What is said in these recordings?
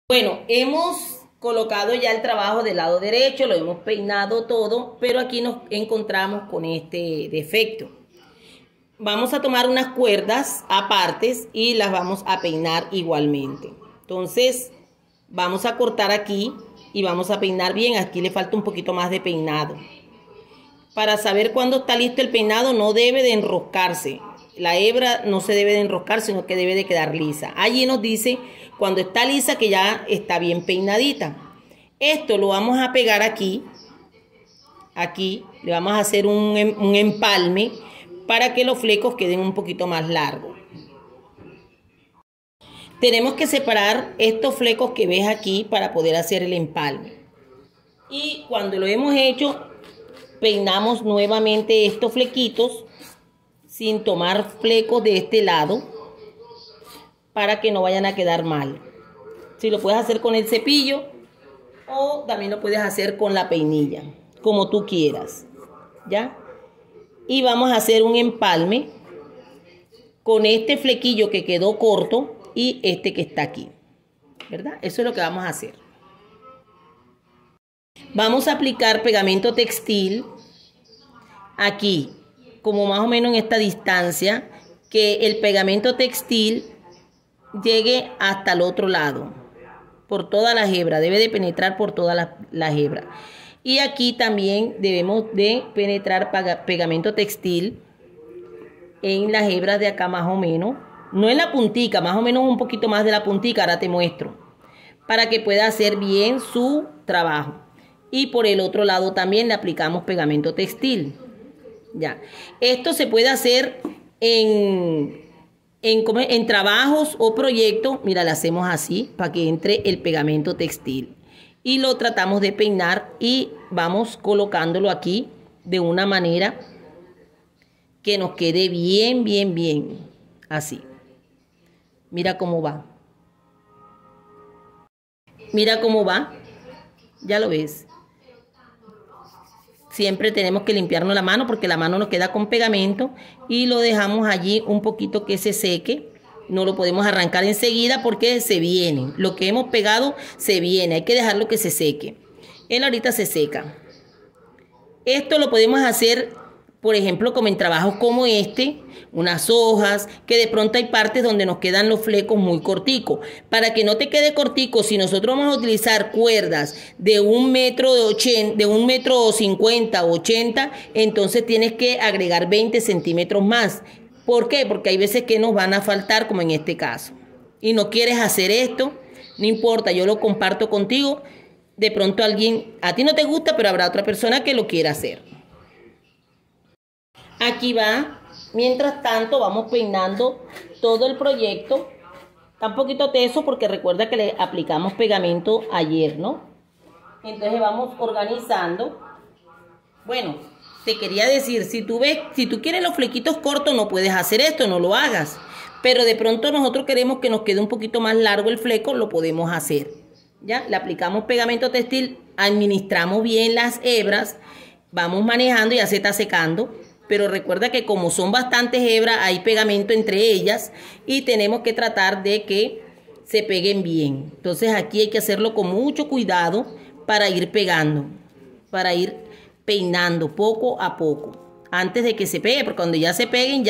Bueno, hemos colocado ya el trabajo del lado derecho, lo hemos peinado todo, pero aquí nos encontramos con este defecto. Vamos a tomar unas cuerdas apartes y las vamos a peinar igualmente. Entonces, vamos a cortar aquí y vamos a peinar bien. Aquí le falta un poquito más de peinado. Para saber cuándo está listo el peinado, no debe de enroscarse. La hebra no se debe de enroscar, sino que debe de quedar lisa. Allí nos dice cuando está lisa que ya está bien peinadita. Esto lo vamos a pegar aquí. Aquí le vamos a hacer un empalme para que los flecos queden un poquito más largos. Tenemos que separar estos flecos que ves aquí para poder hacer el empalme. Y cuando lo hemos hecho, peinamos nuevamente estos flequitos sin tomar flecos de este lado para que no vayan a quedar mal. Si lo puedes hacer con el cepillo o también lo puedes hacer con la peinilla, como tú quieras, ¿ya? Y vamos a hacer un empalme con este flequillo que quedó corto y este que está aquí, ¿verdad? Eso es lo que vamos a hacer. Vamos a aplicar pegamento textil aquí, como más o menos en esta distancia, que el pegamento textil llegue hasta el otro lado, por toda la hebra, debe de penetrar por toda la hebra. Y aquí también debemos de penetrar pegamento textil en las hebras de acá más o menos, no en la puntica, más o menos un poquito más de la puntica, ahora te muestro, para que pueda hacer bien su trabajo. Y por el otro lado también le aplicamos pegamento textil. Ya, esto se puede hacer en trabajos o proyectos. Mira, le hacemos así para que entre el pegamento textil y lo tratamos de peinar y vamos colocándolo aquí de una manera que nos quede bien, bien, bien, así. Mira cómo va. Mira cómo va. Ya lo ves. Siempre tenemos que limpiarnos la mano porque la mano nos queda con pegamento y lo dejamos allí un poquito que se seque. No lo podemos arrancar enseguida porque se viene. Lo que hemos pegado se viene. Hay que dejarlo que se seque. Él ahorita se seca. Esto lo podemos hacer, por ejemplo, como en trabajos como este, unas hojas, que de pronto hay partes donde nos quedan los flecos muy corticos. Para que no te quede cortico, si nosotros vamos a utilizar cuerdas de 1,50 m o 80, entonces tienes que agregar 20 centímetros más. ¿Por qué? Porque hay veces que nos van a faltar, como en este caso. Y no quieres hacer esto, no importa, yo lo comparto contigo. De pronto a ti no te gusta, pero habrá otra persona que lo quiera hacer. Aquí va. Mientras tanto vamos peinando todo el proyecto. Está un poquito teso porque recuerda que le aplicamos pegamento ayer, ¿no? Entonces vamos organizando. Bueno, te quería decir, si tú quieres los flequitos cortos, no puedes hacer esto, no lo hagas. Pero de pronto nosotros queremos que nos quede un poquito más largo el fleco, lo podemos hacer. ¿Ya? Le aplicamos pegamento textil, administramos bien las hebras, vamos manejando y ya se está secando. Pero recuerda que como son bastantes hebras, hay pegamento entre ellas y tenemos que tratar de que se peguen bien. Entonces aquí hay que hacerlo con mucho cuidado para ir pegando, para ir peinando poco a poco, antes de que se pegue, porque cuando ya se peguen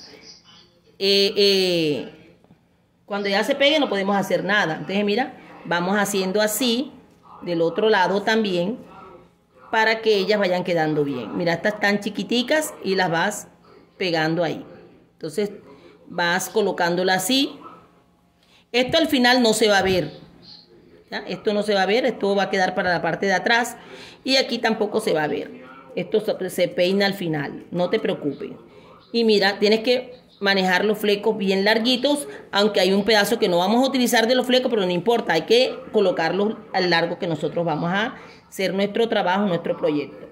cuando ya se peguen no podemos hacer nada. Entonces mira, vamos haciendo así, del otro lado también, para que ellas vayan quedando bien. Mira, estas están chiquiticas y las vas pegando ahí. Entonces vas colocándola así. Esto al final no se va a ver. ¿Ya? Esto no se va a ver, esto va a quedar para la parte de atrás. Y aquí tampoco se va a ver. Esto se peina al final, no te preocupes. Y mira, tienes que manejar los flecos bien larguitos, aunque hay un pedazo que no vamos a utilizar de los flecos, pero no importa, hay que colocarlos al largo que nosotros vamos a hacer nuestro trabajo, nuestro proyecto.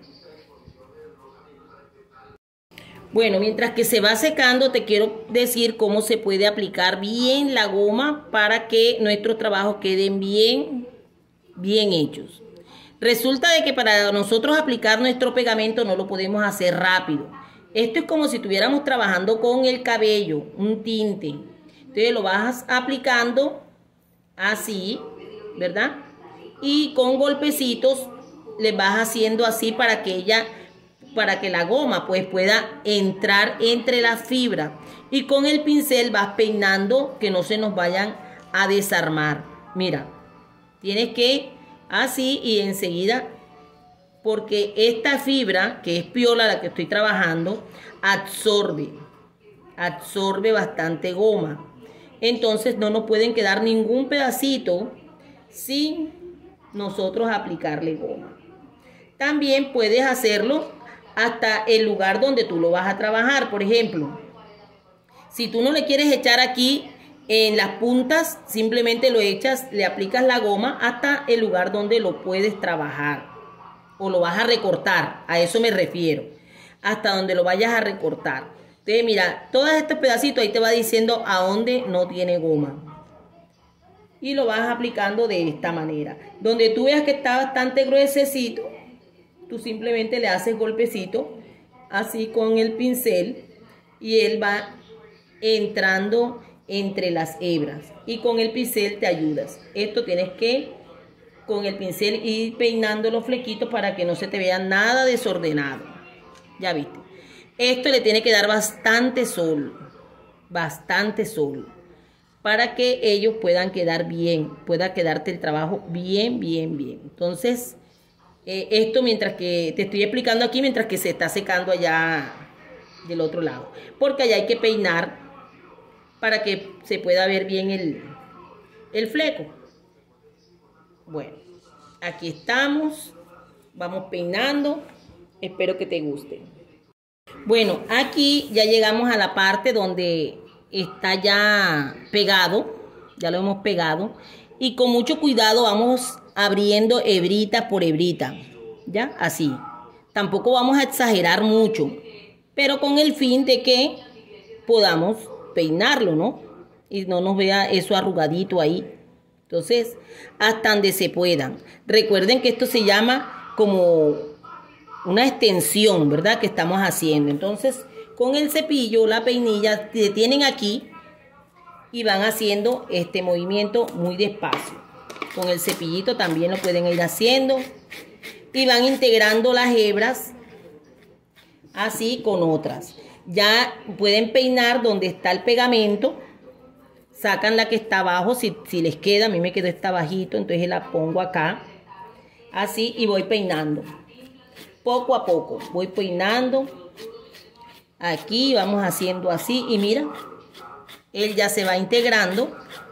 Bueno, mientras que se va secando, te quiero decir cómo se puede aplicar bien la goma para que nuestros trabajos queden bien, bien hechos. Resulta de que para nosotros aplicar nuestro pegamento no lo podemos hacer rápido. Esto es como si estuviéramos trabajando con el cabello, un tinte. Entonces lo vas aplicando así, ¿verdad? Y con golpecitos le vas haciendo así para que la goma pues pueda entrar entre la fibra. Y con el pincel vas peinando que no se nos vayan a desarmar. Mira, tienes que así y enseguida, porque esta fibra, que es piola la que estoy trabajando, absorbe bastante goma. Entonces no nos pueden quedar ningún pedacito sin nosotros aplicarle goma. También puedes hacerlo hasta el lugar donde tú lo vas a trabajar. Por ejemplo, si tú no le quieres echar aquí en las puntas, simplemente lo echas, le aplicas la goma hasta el lugar donde lo puedes trabajar o lo vas a recortar. A eso me refiero, hasta donde lo vayas a recortar. Entonces mira, todos estos pedacitos ahí te va diciendo a dónde no tiene goma. Y lo vas aplicando de esta manera. Donde tú veas que está bastante gruesecito, tú simplemente le haces golpecito así con el pincel y él va entrando entre las hebras. Y con el pincel te ayudas. Esto tienes que con el pincel ir peinando los flequitos para que no se te vea nada desordenado. Ya viste. Esto le tiene que dar bastante sol, para que ellos puedan quedar bien, pueda quedarte el trabajo bien. Entonces, esto mientras que te estoy explicando aquí, mientras que se está secando allá del otro lado. Porque allá hay que peinar para que se pueda ver bien el fleco. Bueno, aquí estamos, vamos peinando, espero que te guste. Bueno, aquí ya llegamos a la parte donde está ya pegado, ya lo hemos pegado, y con mucho cuidado vamos abriendo hebrita por hebrita, ¿ya? Así. Tampoco vamos a exagerar mucho, pero con el fin de que podamos peinarlo, ¿no? Y no nos vea eso arrugadito ahí. Entonces, hasta donde se puedan. Recuerden que esto se llama como una extensión, ¿verdad? Que estamos haciendo. Entonces, con el cepillo, la peinilla, detienen aquí y van haciendo este movimiento muy despacio. Con el cepillito también lo pueden ir haciendo y van integrando las hebras así con otras. Ya pueden peinar donde está el pegamento. Sacan la que está abajo, si les queda, a mí me quedó esta bajito, entonces la pongo acá, así, y voy peinando. Poco a poco, voy peinando. Aquí vamos haciendo así, y mira, él ya se va integrando.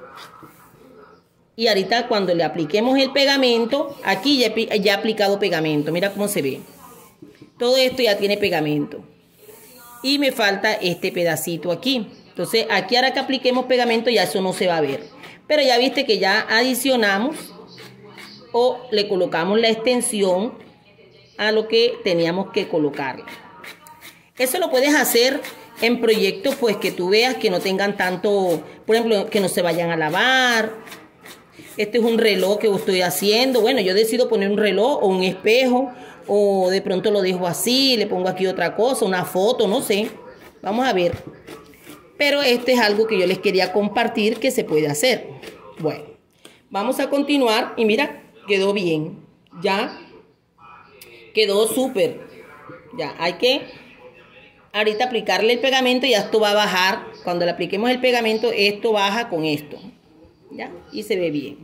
Y ahorita cuando le apliquemos el pegamento, aquí ya he aplicado pegamento, mira cómo se ve. Todo esto ya tiene pegamento. Y me falta este pedacito aquí. Entonces, aquí ahora que apliquemos pegamento ya eso no se va a ver. Pero ya viste que ya adicionamos o le colocamos la extensión a lo que teníamos que colocarle. Eso lo puedes hacer en proyectos pues que tú veas que no tengan tanto, por ejemplo, que no se vayan a lavar. Este es un reloj que estoy haciendo. Bueno, yo decido poner un reloj o un espejo o de pronto lo dejo así, le pongo aquí otra cosa, una foto, no sé. Vamos a ver. Pero este es algo que yo les quería compartir que se puede hacer. Bueno, vamos a continuar y mira, quedó bien. Ya quedó súper. Ya hay que ahorita aplicarle el pegamento y ya esto va a bajar. Cuando le apliquemos el pegamento, esto baja con esto. ¿Ya? Y se ve bien.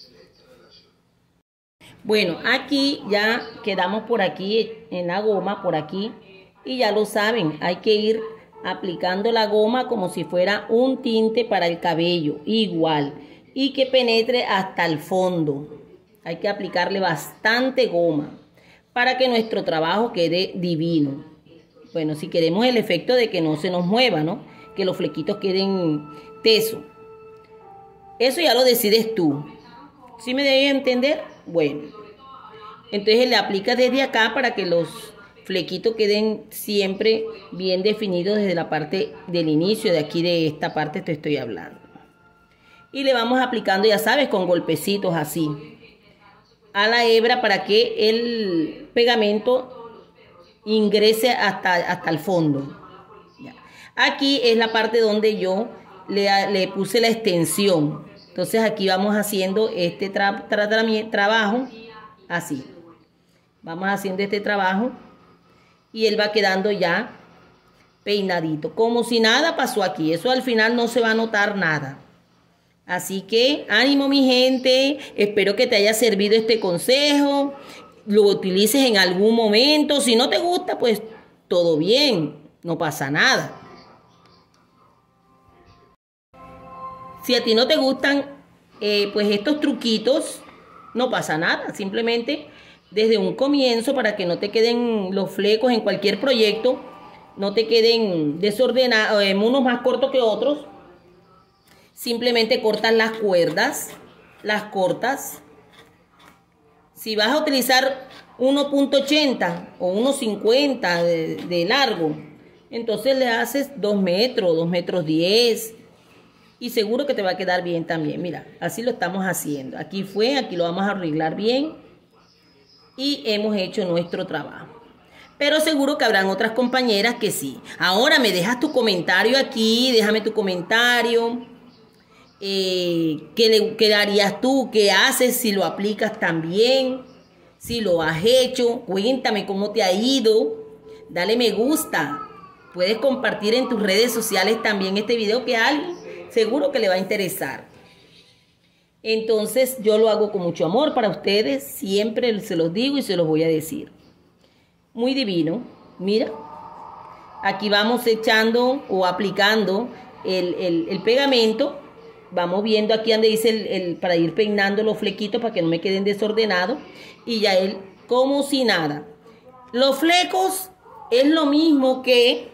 Bueno, aquí ya quedamos por aquí en la goma, por aquí. Y ya lo saben, hay que ir aplicando la goma como si fuera un tinte para el cabello, igual, y que penetre hasta el fondo. Hay que aplicarle bastante goma para que nuestro trabajo quede divino. Bueno, si queremos el efecto de que no se nos mueva, ¿no? Que los flequitos queden tesos. Eso ya lo decides tú. ¿Sí me debes entender? Bueno, entonces le aplicas desde acá para que los flequitos queden siempre bien definidos desde la parte del inicio, de aquí de esta parte te estoy hablando. Y le vamos aplicando, ya sabes, con golpecitos así a la hebra para que el pegamento ingrese hasta el fondo. Ya. Aquí es la parte donde yo le puse la extensión. Entonces aquí vamos haciendo este trabajo así. Vamos haciendo este trabajo y él va quedando ya peinadito, como si nada pasó aquí. Eso al final no se va a notar nada. Así que ánimo, mi gente. Espero que te haya servido este consejo. Lo utilices en algún momento. Si no te gusta, pues todo bien, no pasa nada. Si a ti no te gustan pues estos truquitos, no pasa nada. Simplemente desde un comienzo, para que no te queden los flecos en cualquier proyecto, no te queden desordenados, unos más cortos que otros. Simplemente cortas las cuerdas, las cortas. Si vas a utilizar 1.80 o 1.50 de largo, entonces le haces 2 metros, 2 metros 10. Y seguro que te va a quedar bien también. Mira, así lo estamos haciendo. Aquí lo vamos a arreglar bien. Y hemos hecho nuestro trabajo. Pero seguro que habrán otras compañeras que sí. Ahora me dejas tu comentario aquí. Déjame tu comentario. ¿Qué harías tú? ¿Qué haces si lo aplicas también? Si lo has hecho. Cuéntame cómo te ha ido. Dale me gusta. Puedes compartir en tus redes sociales también este video, que a alguien seguro que le va a interesar. Entonces yo lo hago con mucho amor para ustedes. Siempre se los digo y se los voy a decir. Muy divino. Mira. Aquí vamos echando o aplicando el pegamento. Vamos viendo aquí donde dice para ir peinando los flequitos para que no me queden desordenados. Y ya él como si nada. Los flecos es lo mismo que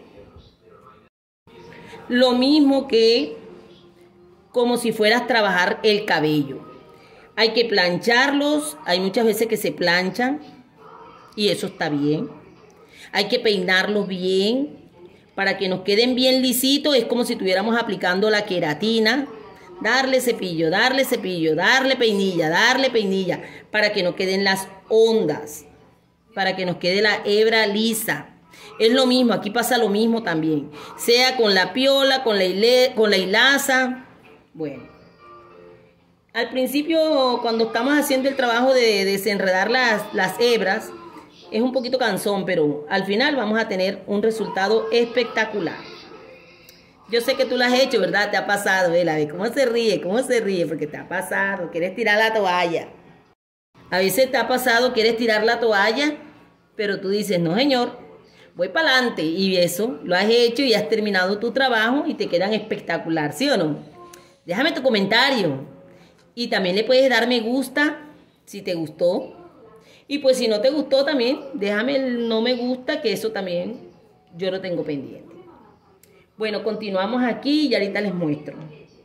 como si fueras a trabajar el cabello. Hay que plancharlos. Hay muchas veces que se planchan y eso está bien. Hay que peinarlos bien para que nos queden bien lisitos. Es como si estuviéramos aplicando la queratina. Darle cepillo, darle peinilla, para que nos queden las ondas, para que nos quede la hebra lisa. Es lo mismo, aquí pasa lo mismo también, sea con la piola, con la hilaza. Bueno, al principio, cuando estamos haciendo el trabajo de desenredar las hebras, es un poquito cansón, pero al final vamos a tener un resultado espectacular. Yo sé que tú lo has hecho, ¿verdad? Te ha pasado, ¿ve? ¿Cómo se ríe? Porque te ha pasado, quieres tirar la toalla. A veces te ha pasado, quieres tirar la toalla, pero tú dices, no señor, voy para adelante. Y eso, lo has hecho y has terminado tu trabajo y te quedan espectacular, ¿sí o no? Déjame tu comentario. Y también le puedes dar me gusta si te gustó. Y pues si no te gustó también, déjame el no me gusta, que eso también yo lo tengo pendiente. Bueno, continuamos aquí y ahorita les muestro.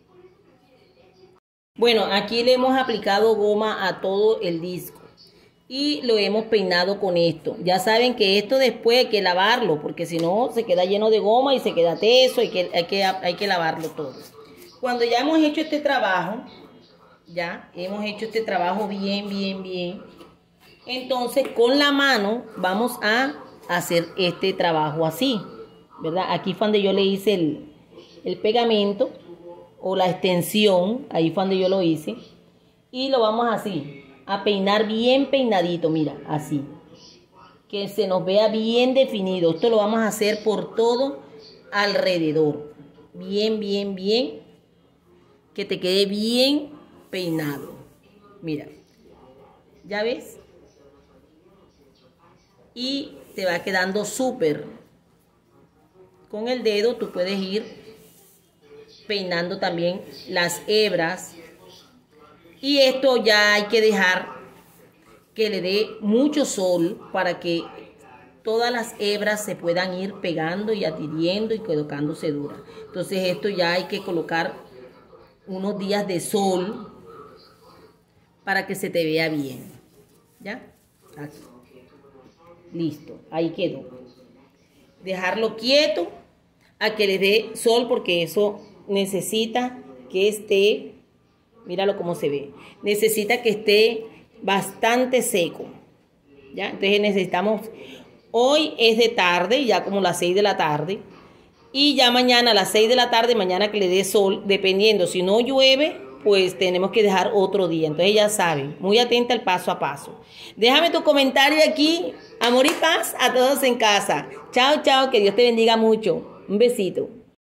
Bueno, aquí le hemos aplicado goma a todo el disco y lo hemos peinado con esto. Ya saben que esto después hay que lavarlo, porque si no se queda lleno de goma y se queda teso. Hay que lavarlo todo. Cuando ya hemos hecho este trabajo, bien, entonces con la mano vamos a hacer este trabajo así, ¿verdad? Aquí fue donde yo le hice el pegamento o la extensión, ahí fue donde yo lo hice. Y lo vamos así, a peinar bien peinadito, mira, así. Que se nos vea bien definido. Esto lo vamos a hacer por todo alrededor. Bien, que te quede bien peinado. Mira, ¿ya ves? Y te va quedando súper. Con el dedo tú puedes ir peinando también las hebras. Y esto ya hay que dejar que le dé mucho sol para que todas las hebras se puedan ir pegando y adhiriendo y colocándose duras. Entonces esto ya hay que colocar unos días de sol para que se te vea bien. ¿Ya? Aquí. Listo, ahí quedó. Dejarlo quieto a que le dé sol, porque eso necesita que esté, míralo cómo se ve, necesita que esté bastante seco. ¿Ya? Entonces necesitamos, hoy es de tarde, ya como las 6 de la tarde, y ya mañana a las 6 de la tarde, mañana que le dé sol, dependiendo, si no llueve, pues tenemos que dejar otro día. Entonces ya saben, muy atenta al paso a paso. Déjame tu comentario aquí. Amor y paz a todos en casa. Chao, chao, que Dios te bendiga mucho. Un besito.